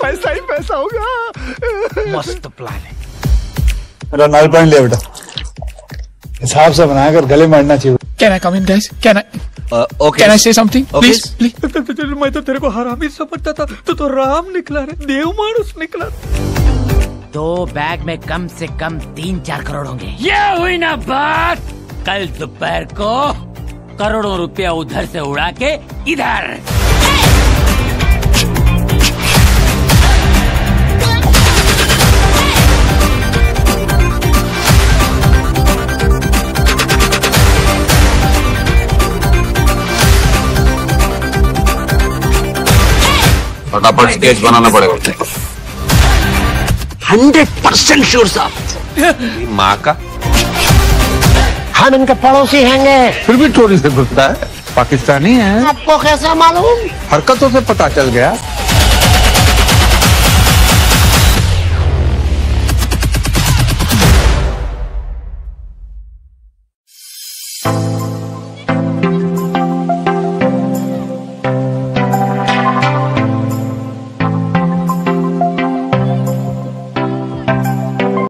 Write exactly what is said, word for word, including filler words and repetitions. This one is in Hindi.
पैसा ही पैसा होगा। मस्त प्लान है। मेरा नाल पॉइंट लिया बेटा, हिसाब से बनाकर गले मारना चाहिए। Can I come in, guys? Can I? Uh, okay. Can I say something? Okay. Please, please. मैं तो तेरे को हरामी समझता था, तो तो राम निकला रे, देव मानुस निकला। दो बैग में कम से कम तीन चार करोड़ होंगे। ये हुई ना बात। कल दोपहर को करोड़ों रुपया उधर से उड़ा के इधर। फटाफट स्केच बनाना पड़ेगा। हंड्रेड परसेंट श्योर साहब। माँ का हम इनके पड़ोसी हैंगे। फिर भी चोरी से घुसता है, पाकिस्तानी है। आपको कैसा मालूम? हरकतों से पता चल गया।